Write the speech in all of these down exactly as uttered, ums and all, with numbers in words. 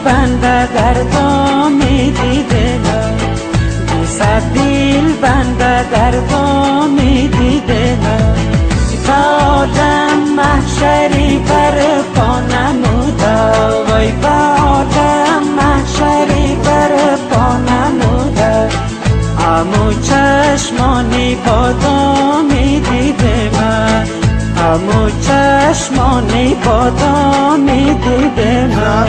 بنده در دام دیده صد دل بنده در دام دیده با آدم محشری برپا نموده وای با آدم محشری برپا نموده امو چشمانی بادامی دیده من امو چشمانی بادامی دیده من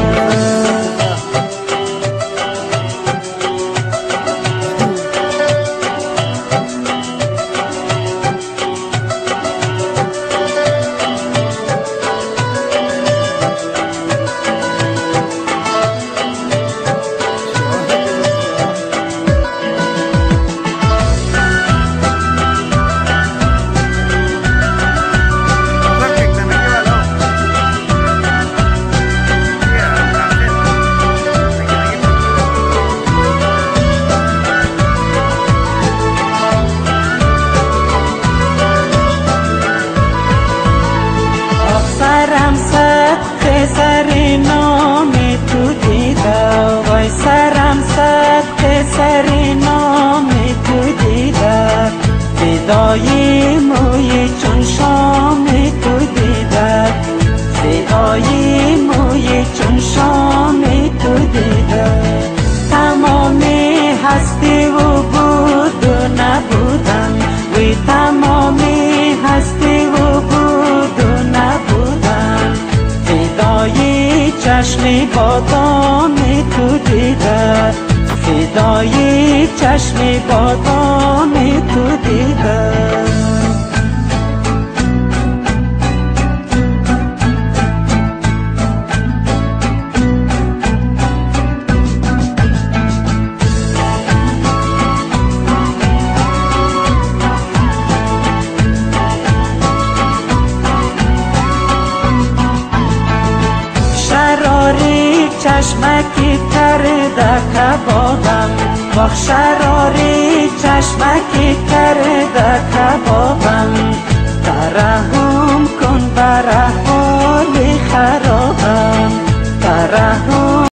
سر نام تو دیده وای سرم صدق سر نام تو دیده فدای موی چون شام تو دیده فدای موی چون شام تو دیده تمام هستی و بود و نبودم وی تمام هستی و بود و نبودم فدای چشم بادام تو دیده فدای چشم بادام تو دیده چشمکی کرده کبابم وقت شراری چشمکی کرده کبابم تره